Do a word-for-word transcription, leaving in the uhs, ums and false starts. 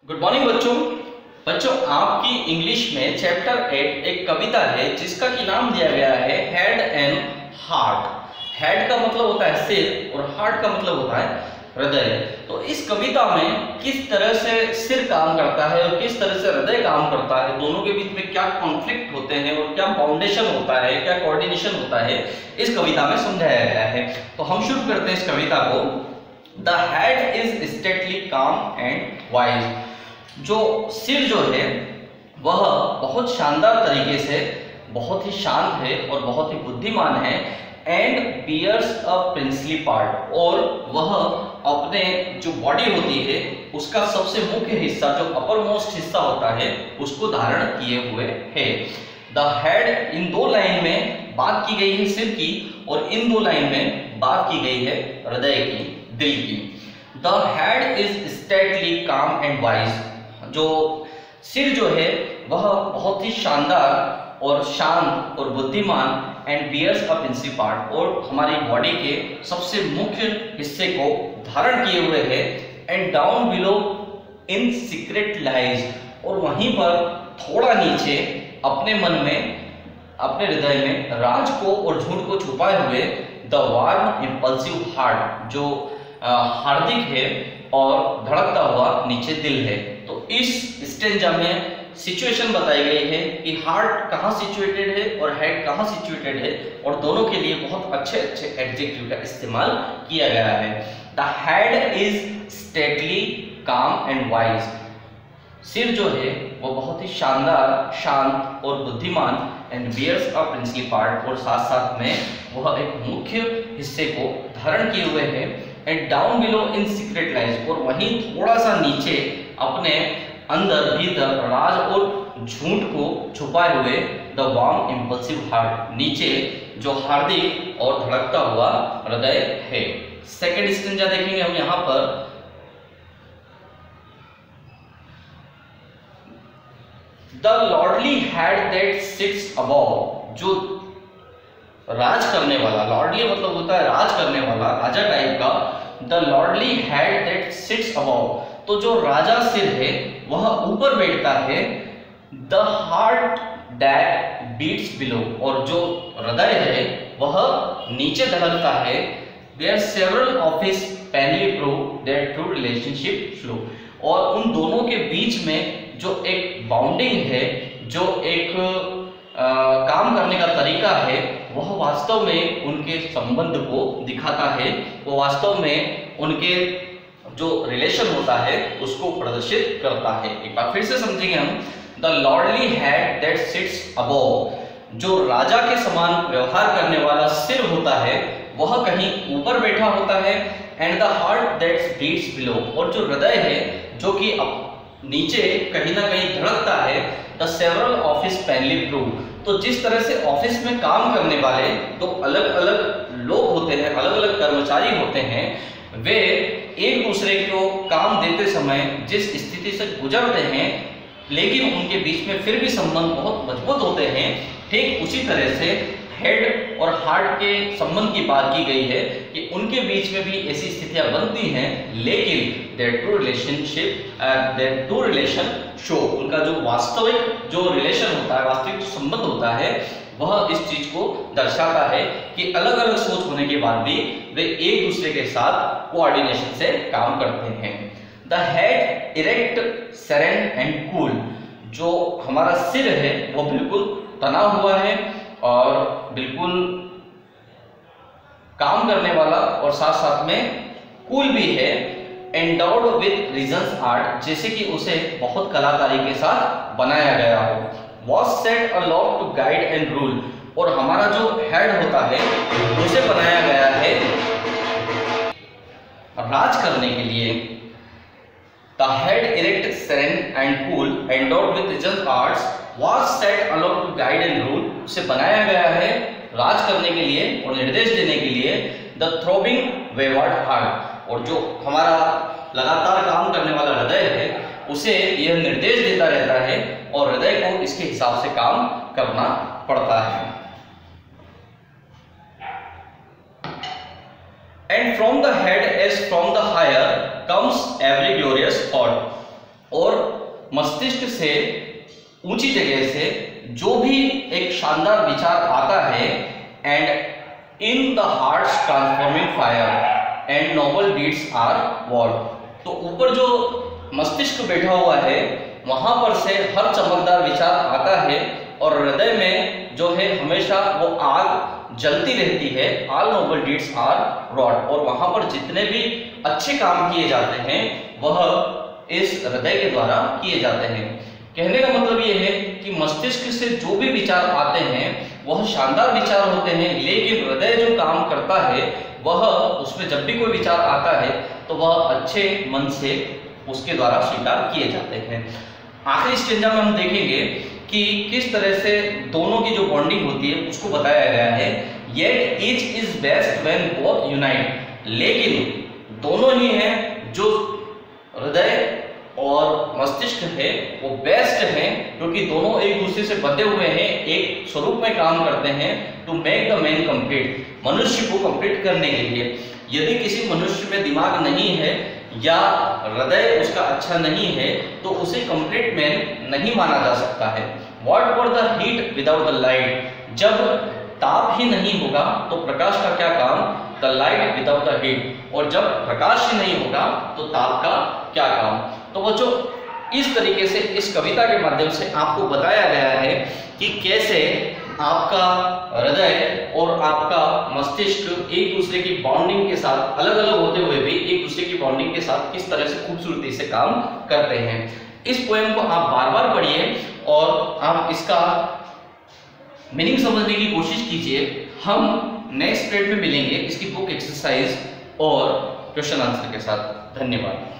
Good morning बच्चों बच्चों आपकी इंग्लिश में चैप्टर एट एक कविता है जिसका कि नाम दिया गया है हेड एंड हार्ट। हेड का मतलब होता है सिर और हार्ट का मतलब होता है हृदय। तो इस कविता में किस तरह से सिर काम करता है और किस तरह से हृदय काम करता है, दोनों के बीच में क्या कॉन्फ्लिक्ट होते हैं और क्या बाउंडेशन होता है, क्या कोऑर्डिनेशन होता है, इस कविता में समझाया गया है। तो हम शुरू करते हैं इस कविता को। The head is stately calm and wise. जो सिर जो है वह बहुत शानदार तरीके से बहुत ही शांत है और बहुत ही बुद्धिमान है। And bears a princely part, और वह अपने जो बॉडी होती है उसका सबसे मुख्य हिस्सा जो अपर मोस्ट हिस्सा होता है उसको धारण किए हुए है। द हेड, इन दो लाइन में बात की गई है सिर की और इन दो लाइन में बात की गई है हृदय की, दिल की। The head is stately calm and wise. जो सिर जो है वह बहुत ही शानदार और शांत और बुद्धिमान and bears a princely part, और हमारी बॉडी के सबसे मुख्य हिस्से को धारण किए हुए है। And down below in secret lies, और वहीं पर थोड़ा नीचे अपने मन में, अपने हृदय में राज को और झूठ को छुपाए हुए द वार्म इंपल्सिव हार्ट, जो हार्दिक है और धड़कता हुआ नीचे दिल है। तो इस स्टेंजा में सिचुएशन बताई गई है कि हार्ट कहाँ सिचुएटेड है और हेड कहाँ सिचुएटेड है, और दोनों के लिए बहुत अच्छे अच्छे एडजेक्टिव का इस्तेमाल किया गया है। The head is stately calm and wise. सिर जो है वो बहुत ही शानदार, शांत और बुद्धिमान and bears a princely part, और साथ साथ में वह एक मुख्य हिस्से को धारण किए हुए है। And down below in secret lies, और वहीं थोड़ा सा नीचे अपने अंदर भीतर राज और झूठ को छुपाए हुए द वार्म इंपल्सिव हार्ट, नीचे जो हार्दिक और धड़कता हुआ हृदय है। सेकंड स्टेंजा देखेंगे हम यहाँ पर। The lordly head that sits above, जो राज करने वाला, लॉर्डली मतलब होता है राज करने वाला, राजा टाइप का। The lordly head that sits above, तो जो राजा सिर है वह ऊपर बैठता है। The heart that beats below, और जो हृदय है वह नीचे धड़कता है। Their several offices plainly prove their true relationship flow, और उन दोनों के बीच में जो एक बाउंडिंग है, जो एक आ, काम करने का तरीका है, वह वास्तव में उनके संबंध को दिखाता है, वो वास्तव में उनके जो रिलेशन होता है उसको प्रदर्शित करता है। एक बार फिर से समझेंगे हम। The lordly head that sits above, जो राजा के समान व्यवहार करने वाला सिर होता है वह कहीं ऊपर बैठा होता है। And the heart that beats below, और जो हृदय है जो कि नीचे कहीं ना कहीं धड़कता है। The several offices plainly prove, तो जिस तरह से ऑफिस में काम करने वाले दो अलग अलग लोग होते हैं, अलग अलग कर्मचारी होते हैं, वे एक दूसरे को काम देते समय जिस स्थिति से गुजरते हैं लेकिन उनके बीच में फिर भी संबंध बहुत मजबूत होते हैं, ठीक उसी तरह से हेड और हार्ट के संबंध की बात की गई है कि उनके बीच में भी ऐसी स्थितियां बनती हैं, लेकिन their true relationship, their true relation show, उनका जो वास्तविक जो रिलेशन होता है, वास्तविक जो संबंध होता है, वह इस चीज को दर्शाता है कि अलग अलग सोच होने के बाद भी वे एक दूसरे के साथ कोऑर्डिनेशन से काम करते हैं। The head erect serene and cool, जो हमारा सिर है वो बिल्कुल तना हुआ है और बिल्कुल काम करने वाला और साथ साथ में कूल भी है। एंडाउड विद रीजंस आर्ट, जैसे कि उसे बहुत कलाकारी के साथ बनाया गया हो। Was set aloft to guide and rule, और हमारा जो हेड होता है उसे बनाया गया है राज करने के लिए। The head erect serene and cool endowed with reason's arts was set aloft to guide and rule, उसे बनाया गया है राज करने के लिए और निर्देश देने के लिए। द थ्रोबिंग वेवर्ड हार्ट, और जो हमारा लगातार काम करने वाला हृदय है उसे यह निर्देश देता रहता है और हृदय को इसके हिसाब से काम करना पड़ता है। And from the head as from the higher comes every glorious thought, और मस्तिष्क से ऊंची जगह से जो भी एक शानदार विचार आता है, and in the heart's transforming fire and noble deeds are wrought. तो ऊपर जो मस्तिष्क बैठा हुआ है वहां पर से हर चमकदार विचार आता है और हृदय में जो है हमेशा वो आग जलती रहती है। All noble deeds are wrought, और वहां पर जितने भी अच्छे काम किए जाते हैं वह इस हृदय के द्वारा किए जाते हैं। कहने का मतलब ये है कि मस्तिष्क से जो भी विचार आते हैं वह शानदार विचार होते हैं, लेकिन हृदय जो काम करता है वह उसमें जब भी कोई विचार आता है तो वह अच्छे मन से उसके द्वारा स्वीकार किए जाते हैं। आखिरी स्टेंजा में हम देखेंगे कि किस तरह से दोनों की जो बॉन्डिंग होती है उसको बताया गया है। Yet each is best when both unite, लेकिन दोनों ही हैं, जो हृदय और मस्तिष्क है वो बेस्ट हैं क्योंकि दोनों एक दूसरे से बंधे हुए हैं, एक स्वरूप में काम करते हैं to make the man complete, मनुष्य को कंप्लीट करने के लिए। यदि किसी मनुष्य में दिमाग नहीं है या हृदय उसका अच्छा नहीं है तो उसे कंप्लीट मैन नहीं माना जा सकता है। What for the heat without the light, जब ताप ही नहीं होगा तो प्रकाश का क्या काम, the light without the heat, और जब प्रकाश ही नहीं होगा तो ताप का क्या काम। तो बच्चों इस तरीके से इस कविता के माध्यम से आपको बताया गया है कि कैसे आपका हृदय और आपका मस्तिष्क एक दूसरे की बॉन्डिंग के साथ अलग अलग होते हुए भी एक दूसरे की बॉन्डिंग के साथ किस तरह से खूबसूरती से काम करते हैं। इस पोएम को आप बार बार पढ़िए और आप इसका मीनिंग समझने की कोशिश कीजिए। हम नेक्स्ट पीरियड में मिलेंगे इसकी बुक एक्सरसाइज और क्वेश्चन आंसर के साथ। धन्यवाद।